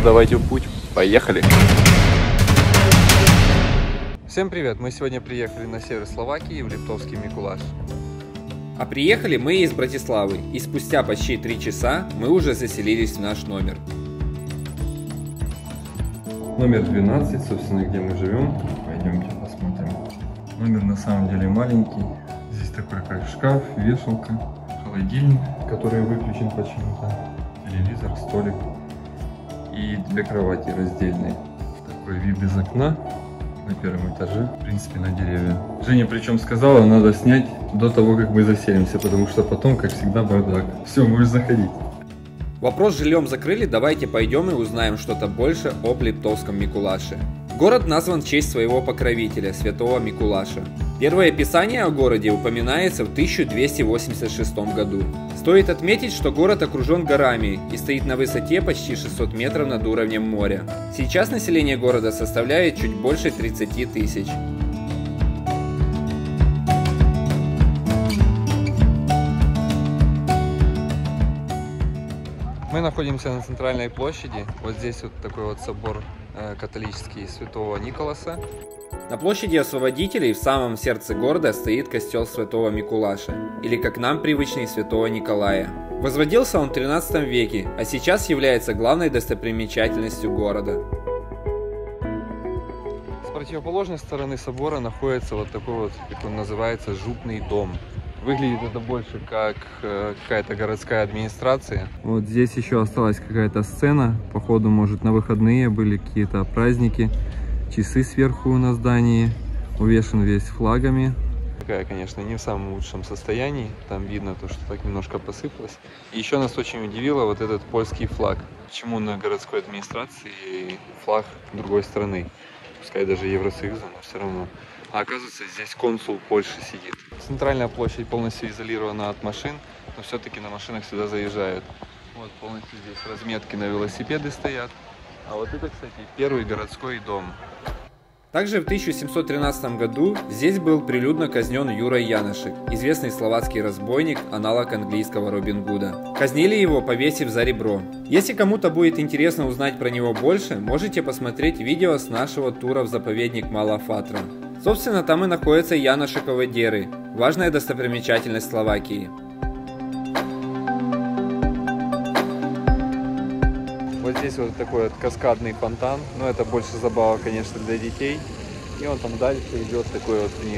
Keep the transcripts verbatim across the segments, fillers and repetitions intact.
давайте в путь. Поехали! Всем привет! Мы сегодня приехали на север Словакии, в Липтовский Микулаш. А приехали мы из Братиславы, и спустя почти три часа мы уже заселились в наш номер. Номер двенадцать, собственно, где мы живем. Пойдемте посмотрим. Номер на самом деле маленький. Здесь такой как шкаф, вешалка, холодильник, который выключен почему-то, телевизор, столик и две кровати раздельные. Такой вид из окна на первом этаже, в принципе, на деревья. Женя причем сказала, надо снять до того, как мы заселимся, потому что потом, как всегда, бардак. Все, можешь заходить. Вопрос с жильем закрыли, давайте пойдем и узнаем что-то больше об Липтовском Микулаше. Город назван в честь своего покровителя, святого Микулаша. Первое описание о городе упоминается в тысяча двести восемьдесят шестом году. Стоит отметить, что город окружен горами и стоит на высоте почти шестьсот метров над уровнем моря. Сейчас население города составляет чуть больше тридцати тысяч. Мы находимся на центральной площади. Вот здесь вот такой вот собор э, католический святого Николаса. На площади Освободителей в самом сердце города стоит костел святого Микулаша, или как нам привычный святого Николая. Возводился он в тринадцатом веке, а сейчас является главной достопримечательностью города. С противоположной стороны собора находится вот такой вот, как он называется, жупный дом. Выглядит это больше как э, какая-то городская администрация. Вот здесь еще осталась какая-то сцена. Походу, может, на выходные были какие-то праздники. Часы сверху на здании. Увешан весь флагами. Такая, конечно, не в самом лучшем состоянии. Там видно то, что так немножко посыпалось. И еще нас очень удивило вот этот польский флаг. Почему на городской администрации флаг другой страны? Пускай даже Евросоюза, но все равно. А оказывается, здесь консул Польши сидит. Центральная площадь полностью изолирована от машин, но все-таки на машинах сюда заезжают. Вот полностью здесь разметки на велосипеды стоят. А вот это, кстати, первый городской дом. Также в тысяча семьсот тринадцатом году здесь был прилюдно казнен Юрай Яношек, известный словацкий разбойник, аналог английского Робин Гуда. Казнили его, повесив за ребро. Если кому-то будет интересно узнать про него больше, можете посмотреть видео с нашего тура в заповедник Мала Фатра. Собственно, там и находятся Яношековы деры, важная достопримечательность Словакии. Вот здесь вот такой вот каскадный фонтан, но это больше забава, конечно, для детей. И он там дальше идет такой вот вниз.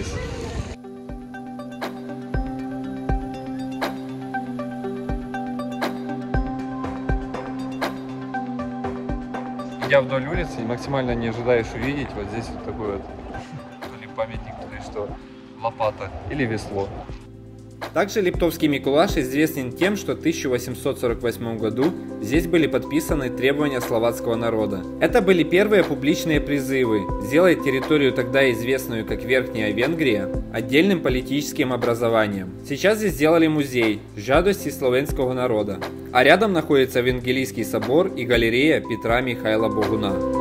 Идя вдоль улицы, максимально не ожидаешь увидеть вот здесь вот такой вот то ли памятник, то ли что, лопата или весло. Также Липтовский Микулаш известен тем, что в тысяча восемьсот сорок восьмом году здесь были подписаны требования словацкого народа. Это были первые публичные призывы сделать территорию, тогда известную как Верхняя Венгрия, отдельным политическим образованием. Сейчас здесь сделали музей «Жадости словенского народа», а рядом находится Евангелийский собор и галерея Петра Михайла Богуна.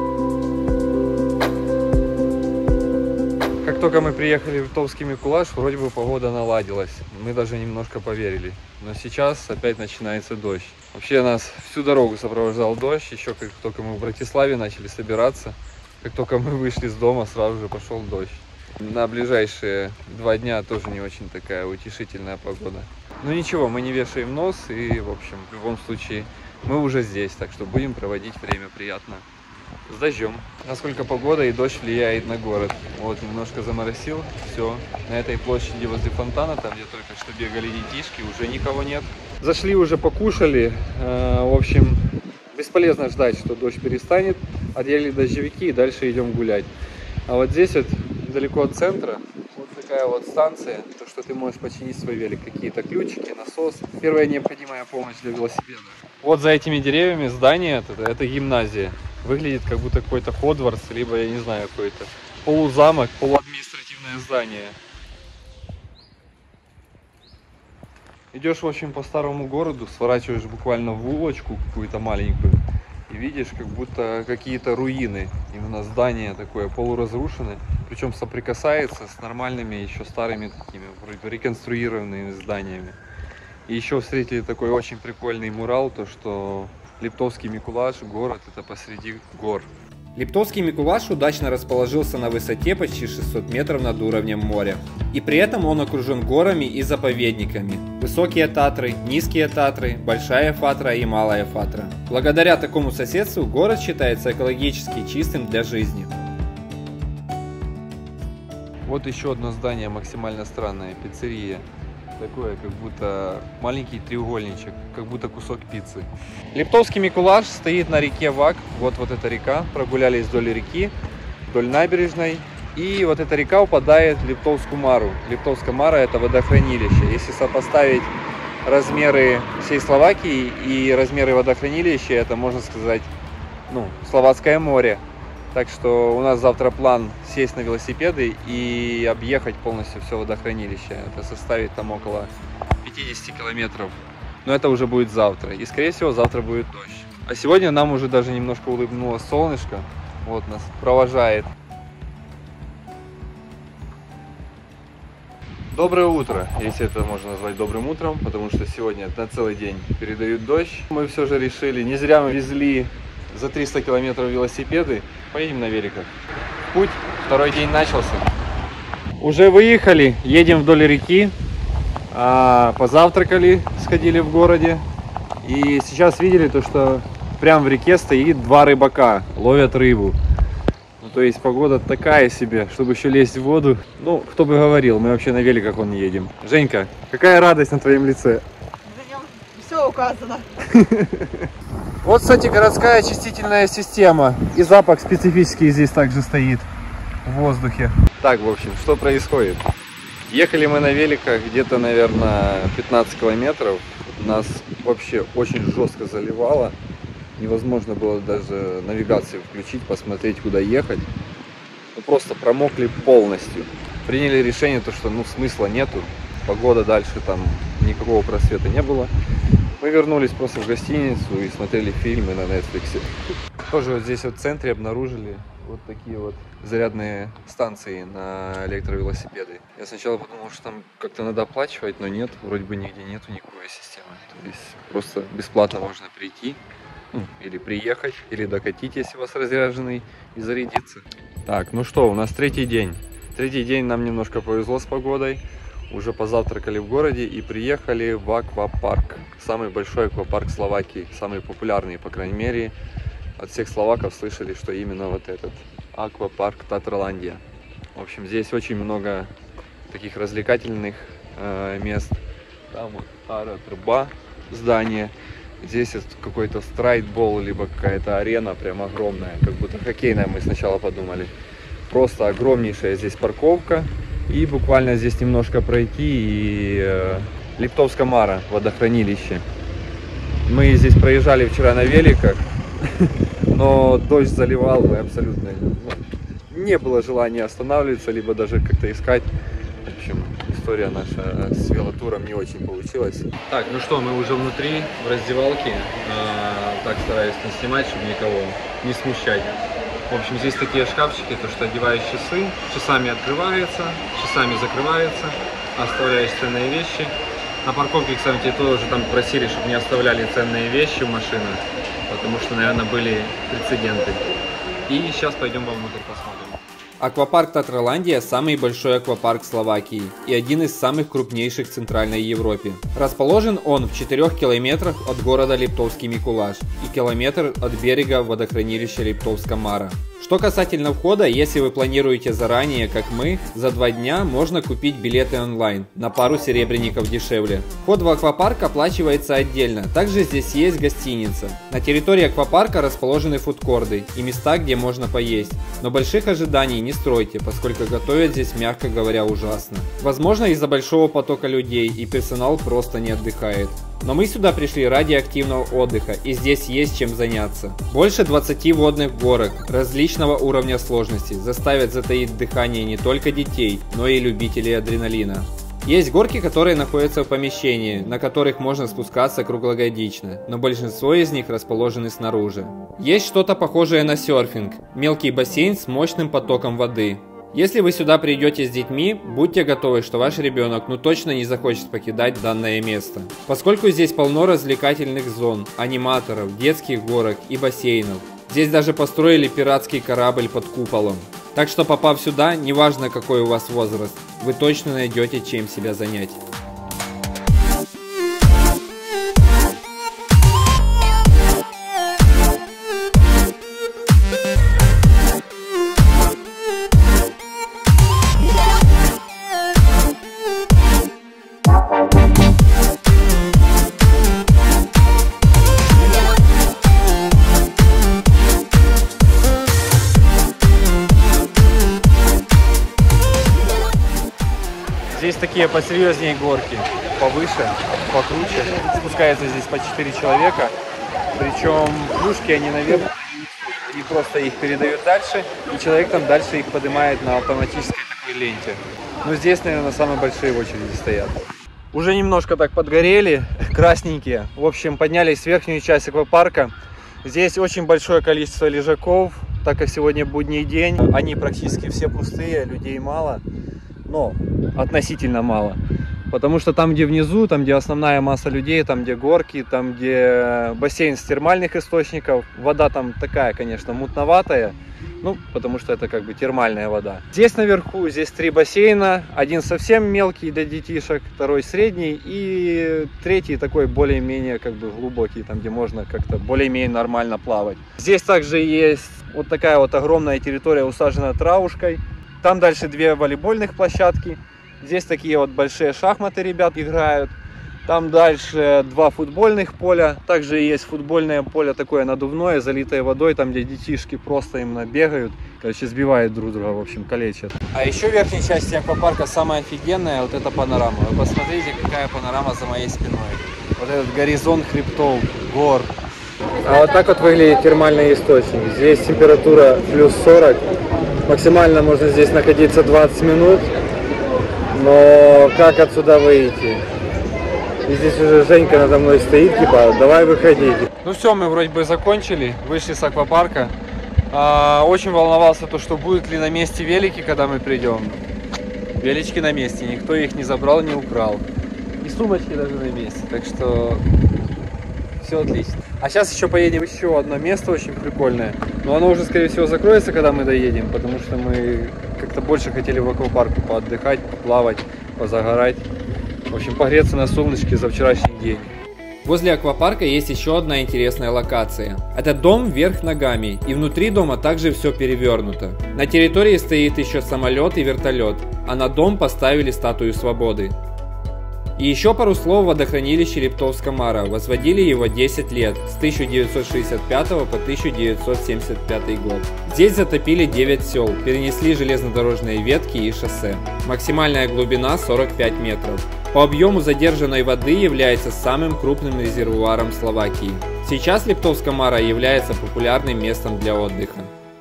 Как только мы приехали в Липтовский Микулаш, вроде бы погода наладилась. Мы даже немножко поверили. Но сейчас опять начинается дождь. Вообще нас всю дорогу сопровождал дождь. Еще как только мы в Братиславе начали собираться, как только мы вышли из дома, сразу же пошел дождь. На ближайшие два дня тоже не очень такая утешительная погода. Но ничего, мы не вешаем нос и, в общем, в любом случае, мы уже здесь. Так что будем проводить время приятно. С дождем. Насколько погода и дождь влияет на город. Вот, немножко заморосил. Все. На этой площади возле фонтана, там где только что бегали детишки, уже никого нет. Зашли, уже покушали. В общем, бесполезно ждать, что дождь перестанет. Одели дождевики и дальше идем гулять. А вот здесь вот, недалеко от центра, вот такая вот станция, то, что ты можешь починить свой велик. Какие-то ключики, насос. Первая необходимая помощь для велосипеда. Вот за этими деревьями здание, это, это гимназия. Выглядит как будто какой-то Хогвартс, либо, я не знаю, какой-то полузамок, полуадминистративное здание. Идешь, в общем, по старому городу, сворачиваешь буквально в улочку какую-то маленькую и видишь как будто какие-то руины. Именно здание такое полуразрушенное, причем соприкасается с нормальными еще старыми такими реконструированными зданиями. И еще встретили такой очень прикольный мурал, то что Липтовский Микулаш, город, это посреди гор. Липтовский Микулаш удачно расположился на высоте почти шестьсот метров над уровнем моря. И при этом он окружен горами и заповедниками. Высокие Татры, низкие Татры, Большая Фатра и Малая Фатра. Благодаря такому соседству город считается экологически чистым для жизни. Вот еще одно здание максимально странное, пиццерия. Такое, как будто маленький треугольничек, как будто кусок пиццы. Липтовский Микулаш стоит на реке Вак. Вот вот эта река. Прогулялись вдоль реки, вдоль набережной. И вот эта река упадает в Липтовскую Мару. Липтовская Мара — это водохранилище. Если сопоставить размеры всей Словакии и размеры водохранилища, это, можно сказать, ну, Словацкое море. Так что у нас завтра план сесть на велосипеды и объехать полностью все водохранилище. Это составит там около пятидесяти километров. Но это уже будет завтра. И скорее всего завтра будет дождь. А сегодня нам уже даже немножко улыбнулось солнышко. Вот нас провожает. Доброе утро, если это можно назвать добрым утром, потому что сегодня на целый день передают дождь. Мы все же решили, не зря мы везли за триста километров велосипеды. Поедем на великах. Путь, второй день начался. Уже выехали, едем вдоль реки. А, позавтракали, сходили в городе. И сейчас видели то, что прямо в реке стоит два рыбака, ловят рыбу. Ну, то есть погода такая себе, чтобы еще лезть в воду. Ну, кто бы говорил, мы вообще на великах вон едем. Женька, какая радость на твоем лице? На нем все указано. Вот, кстати, городская очистительная система. И запах специфический здесь также стоит в воздухе. Так, в общем, что происходит? Ехали мы на великах где-то, наверное, пятнадцать километров. Нас вообще очень жестко заливало. Невозможно было даже навигацию включить, посмотреть, куда ехать. Мы просто промокли полностью. Приняли решение, то, что ну, смысла нету. Погода дальше, там никакого просвета не было. Мы вернулись просто в гостиницу и смотрели фильмы на Netflix. Тоже вот здесь вот в центре обнаружили вот такие вот зарядные станции на электровелосипеды. Я сначала подумал, что там как-то надо оплачивать, но нет, вроде бы нигде нету никакой системы. То есть просто бесплатно можно прийти, ну, или приехать, или докатить, если у вас разряженный, и зарядиться. Так, ну что, у нас третий день. Третий день нам немножко повезло с погодой. Уже позавтракали в городе и приехали в аквапарк. Самый большой аквапарк Словакии, самый популярный, по крайней мере. От всех словаков слышали, что именно вот этот аквапарк Татраландия. В общем, здесь очень много таких развлекательных э, мест. Там вот ара-труба, здание. Здесь какой-то страйтбол, либо какая-то арена прям огромная, как будто хоккейная, мы сначала подумали. Просто огромнейшая здесь парковка. И буквально здесь немножко пройти, и э, Липтовская Мара, водохранилище. Мы здесь проезжали вчера на великах, но дождь заливал, мы абсолютно не было желания останавливаться, либо даже как-то искать. В общем, история наша с велотуром не очень получилась. Так, ну что, мы уже внутри, в раздевалке. Э, так стараюсь не снимать, чтобы никого не смущать. В общем, здесь такие шкафчики, то что одеваешь часы, часами открывается, часами закрывается, оставляешь ценные вещи. На парковке, кстати, тоже там просили, чтобы не оставляли ценные вещи в машинах, потому что, наверное, были прецеденты. И сейчас пойдем вовнутрь посмотрим. Аквапарк Татраландия – самый большой аквапарк Словакии и один из самых крупнейших в Центральной Европе. Расположен он в четырёх километрах от города Липтовский Микулаш и километр от берега водохранилища Липтовская Мара. Что касательно входа, если вы планируете заранее, как мы, за два дня можно купить билеты онлайн, на пару серебряников дешевле. Вход в аквапарк оплачивается отдельно, также здесь есть гостиница. На территории аквапарка расположены фудкорты и места, где можно поесть, но больших ожиданий не стройте, поскольку готовят здесь, мягко говоря, ужасно. Возможно, из-за большого потока людей и персонал просто не отдыхает. Но мы сюда пришли ради активного отдыха, и здесь есть чем заняться. Больше двадцати водных горок различного уровня сложности заставят затаить дыхание не только детей, но и любителей адреналина. Есть горки, которые находятся в помещении, на которых можно спускаться круглогодично, но большинство из них расположены снаружи. Есть что-то похожее на серфинг, мелкий бассейн с мощным потоком воды. Если вы сюда придете с детьми, будьте готовы, что ваш ребенок ну точно не захочет покидать данное место. Поскольку здесь полно развлекательных зон, аниматоров, детских горок и бассейнов. Здесь даже построили пиратский корабль под куполом. Так что, попав сюда, неважно какой у вас возраст, вы точно найдете чем себя занять. Здесь такие посерьезнее горки, повыше, покруче. Спускается здесь по четыре человека. Причем плюшки они наверх, и просто их передают дальше, и человек там дальше их поднимает на автоматической такой ленте. Но здесь, наверное, самые большие в очереди стоят. Уже немножко так подгорели, красненькие. В общем, поднялись в верхнюю часть аквапарка. Здесь очень большое количество лежаков, так как сегодня будний день. Они практически все пустые, людей мало. Но относительно мало, потому что там, где внизу, там, где основная масса людей, там, где горки, там, где бассейн с термальных источников, вода там такая, конечно, мутноватая, ну, потому что это как бы термальная вода. Здесь наверху, здесь три бассейна, один совсем мелкий для детишек, второй средний и третий такой более-менее как бы глубокий, там, где можно как-то более-менее нормально плавать. Здесь также есть вот такая вот огромная территория, усажена травушкой. Там дальше две волейбольных площадки. Здесь такие вот большие шахматы ребят играют. Там дальше два футбольных поля. Также есть футбольное поле такое надувное, залитое водой, там где детишки просто именно бегают. Короче, сбивают друг друга, в общем, калечат. А еще в верхней части аквапарка самая офигенная вот эта панорама. Вы посмотрите, какая панорама за моей спиной. Вот этот горизонт хребтов, гор. А вот так вот выглядит термальный источник. Здесь температура плюс сорок. Максимально можно здесь находиться двадцать минут, но как отсюда выйти? И здесь уже Женька надо мной стоит, типа, давай выходить. Ну все, мы вроде бы закончили, вышли с аквапарка. А, очень волновался то, что будут ли на месте велики, когда мы придем. Велички на месте, никто их не забрал, не украл. И сумочки даже на месте, так что все отлично. А сейчас еще поедем в еще одно место очень прикольное. Но оно уже, скорее всего, закроется, когда мы доедем, потому что мы как-то больше хотели в аквапарке поотдыхать, поплавать, позагорать. В общем, погреться на солнышке за вчерашний день. Возле аквапарка есть еще одна интересная локация. Это дом вверх ногами, и внутри дома также все перевернуто. На территории стоит еще самолет и вертолет, а на дом поставили статую свободы. И еще пару слов о водохранилище Липтовска-Мара. Возводили его десять лет, с тысяча девятьсот шестьдесят пятого по тысяча девятьсот семьдесят пятый год. Здесь затопили девять сел, перенесли железнодорожные ветки и шоссе. Максимальная глубина сорок пять метров. По объему задержанной воды является самым крупным резервуаром Словакии. Сейчас Липтовска-Мара является популярным местом для отдыха.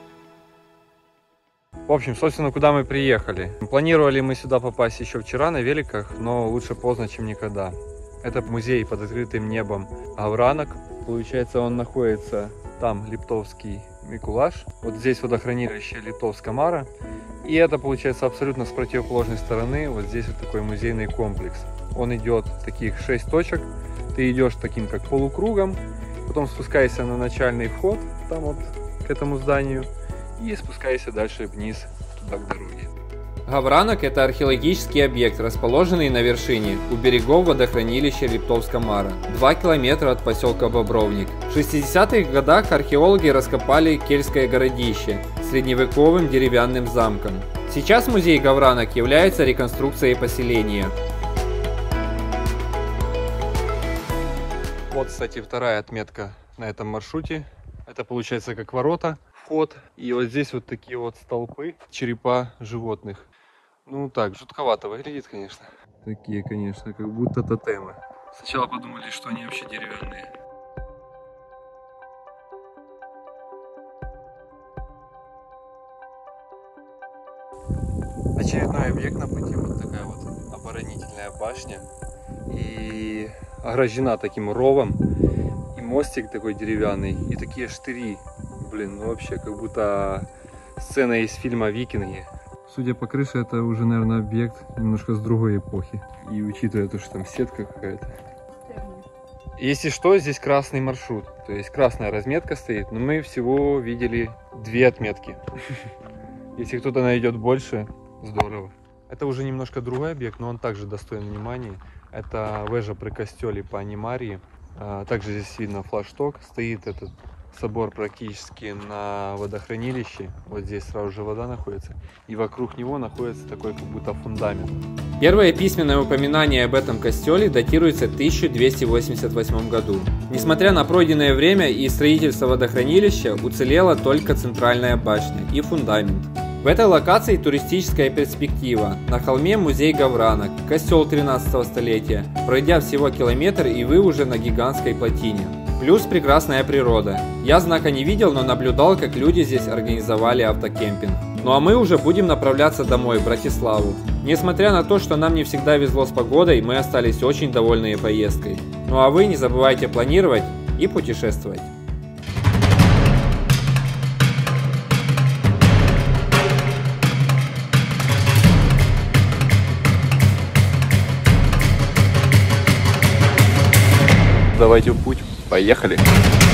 В общем, собственно, куда мы приехали. Планировали мы сюда попасть еще вчера на великах, но лучше поздно, чем никогда. Это музей под открытым небом Гавранок. Получается, он находится там, Липтовский Микулаш. Вот здесь водохранилище Липтовска-Мара. И это, получается, абсолютно с противоположной стороны. Вот здесь вот такой музейный комплекс. Он идет таких шесть точек. Ты идешь таким как полукругом, потом спускаешься на начальный вход, там вот к этому зданию. И спускайся дальше вниз, туда к дороге. Гавранок – это археологический объект, расположенный на вершине, у берегов водохранилища Липтовска-Мара, два километра от поселка Бобровник. В шестидесятых годах археологи раскопали кельтское городище с средневековым деревянным замком. Сейчас музей Гавранок является реконструкцией поселения. Вот, кстати, вторая отметка на этом маршруте. Это получается как ворота. Вход. И вот здесь вот такие вот столпы, черепа животных. Ну так, жутковато выглядит, конечно. Такие, конечно, как будто тотемы. Сначала подумали, что они вообще деревянные. Очередной объект на пути, вот такая вот оборонительная башня. И ограждена таким ровом. И мостик такой деревянный. И такие штыри. Блин, ну вообще как будто сцена из фильма «Викинги». Судя по крыше, это уже, наверное, объект немножко с другой эпохи. И учитывая то, что там сетка какая-то. Если что, здесь красный маршрут. То есть красная разметка стоит, но мы всего видели две отметки. Если кто-то найдет больше, здорово. Это уже немножко другой объект, но он также достоин внимания. Это вежа при костеле Пани Марии. Также здесь видно флагшток. Стоит этот собор практически на водохранилище. Вот здесь сразу же вода находится. И вокруг него находится такой как будто фундамент. Первое письменное упоминание об этом костеле датируется тысяча двести восемьдесят восьмом году. Несмотря на пройденное время и строительство водохранилища, уцелела только центральная башня и фундамент. В этой локации туристическая перспектива. На холме музей Гавранок, костел тринадцатого столетия. Пройдя всего километр, и вы уже на гигантской плотине. Плюс прекрасная природа. Я знака не видел, но наблюдал, как люди здесь организовали автокемпинг. Ну а мы уже будем направляться домой, в Братиславу. Несмотря на то, что нам не всегда везло с погодой, мы остались очень довольны поездкой. Ну а вы не забывайте планировать и путешествовать. Давайте в путь. Поехали!